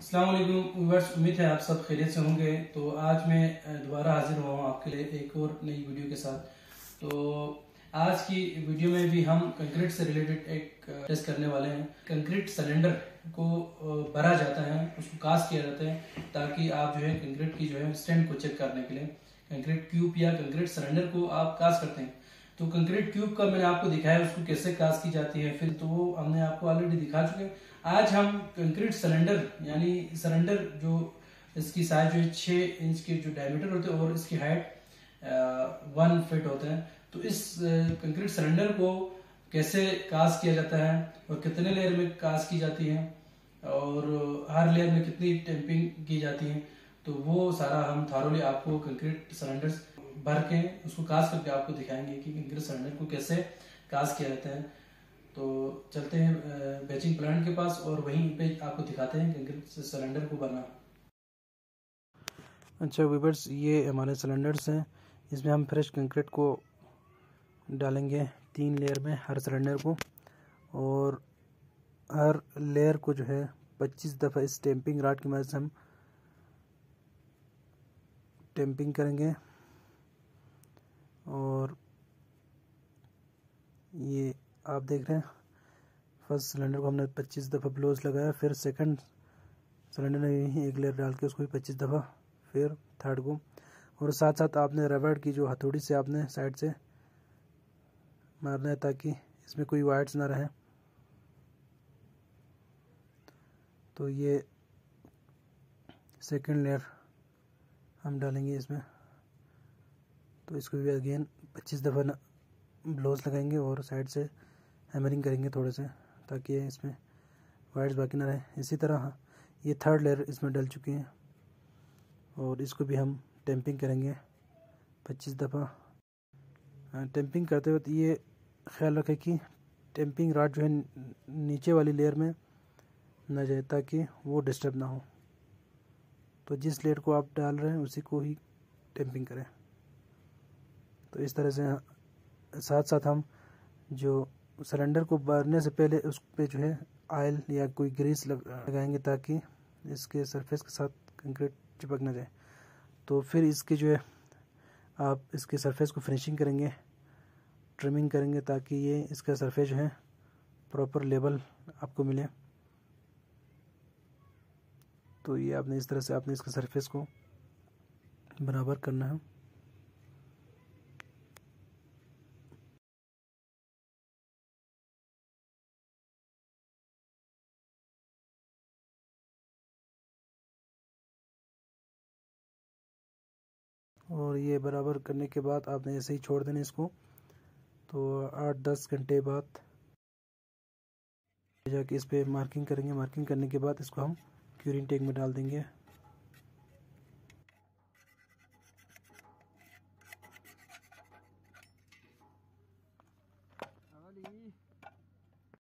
अस्सलाम वालेकुम व्यूअर्स, उम्मीद है आप सब खैरियत से होंगे। तो आज मैं दोबारा हाजिर हुआ हूँ आपके लिए एक और नई वीडियो के साथ। तो आज की वीडियो में भी हम कंक्रीट से रिलेटेड एक टेस्ट करने वाले हैं। कंक्रीट सिलेंडर को भरा जाता है, उसको कास्ट किया जाता है ताकि आप जो है कंक्रीट की जो है स्ट्रेंथ को चेक करने के लिए कंक्रीट क्यूब या कंक्रीट सिलेंडर को आप कास्ट करते हैं। तो कंक्रीट क्यूब का मैंने आपको दिखाया उसको कैसे कास्ट की जाती है, फिर तो वो हमने आपको ऑलरेडी दिखा चुके हैं। आज हम कंक्रीट सिलेंडर यानी सिलेंडर जो इसकी साइज जो है 6 इंच के जो डायमीटर होते हैं और इसकी हाइट 1 फीट होते हैं। तो इस कंक्रीट सिलेंडर को कैसे कास्ट किया जाता है और कितने लेयर में कास्ट की जाती है और हर लेयर में कितनी टेम्पिंग की जाती है, तो वो सारा हम थारोली आपको कंक्रीट सिलेंडर भर के उसको कास्ट करके आपको दिखाएंगे कि कंक्रीट सिलेंडर को कैसे कास्ट किया जाता है। तो चलते हैं बैचिंग प्लांट के पास और वहीं पे आपको दिखाते हैं कंक्रीट सिलेंडर को भरना। अच्छा वीवर्स, ये हमारे सिलेंडर्स हैं। इसमें हम फ्रेश कंक्रीट को डालेंगे 3 लेयर में हर सिलेंडर को, और हर लेयर को जो है 25 दफ़ा इस टेम्पिंग रॉड की मदद से हम टेम्पिंग करेंगे। और ये आप देख रहे हैं, फर्स्ट सिलेंडर को हमने 25 दफ़ा ब्लोज लगाया, फिर सेकंड सिलेंडर में भी एक लेयर डाल के उसको भी 25 दफ़ा, फिर थर्ड को। और साथ साथ आपने रबड़ की जो हथौड़ी से आपने साइड से मारना है ताकि इसमें कोई वाइट्स ना रहे। तो ये सेकंड लेयर हम डालेंगे इसमें, तो इसको भी अगेन 25 दफ़ा ब्लोज लगाएंगे और साइड से हैमरिंग करेंगे थोड़े से ताकि इसमें वाइट्स बाकी ना रहे। इसी तरह ये थर्ड लेयर इसमें डल चुकी है और इसको भी हम टेम्पिंग करेंगे 25 दफ़ा। टेम्पिंग करते वक्त ये ख्याल रखें कि टेम्पिंग रॉड जो है नीचे वाली लेयर में ना जाए ताकि वो डिस्टर्ब ना हो। तो जिस लेयर को आप डाल रहे हैं उसी को ही टेम्पिंग करें। तो इस तरह से साथ साथ हम जो सिलेंडर को भरने से पहले उस पर जो है ऑयल या कोई ग्रीस लगाएंगे ताकि इसके सरफेस के साथ कंक्रीट चिपक ना जाए। तो फिर इसके जो है आप इसके सरफेस को फिनिशिंग करेंगे, ट्रिमिंग करेंगे ताकि ये इसका सरफेस जो है प्रॉपर लेवल आपको मिले। तो ये आपने इस तरह से आपने इसके सरफेस को बराबर करना है। और ये बराबर करने के बाद आपने ऐसे ही छोड़ देना इसको। तो 8-10 घंटे बाद जाके इस पर मार्किंग करेंगे। मार्किंग करने के बाद इसको हम क्यूरिंग टैंक में डाल देंगे।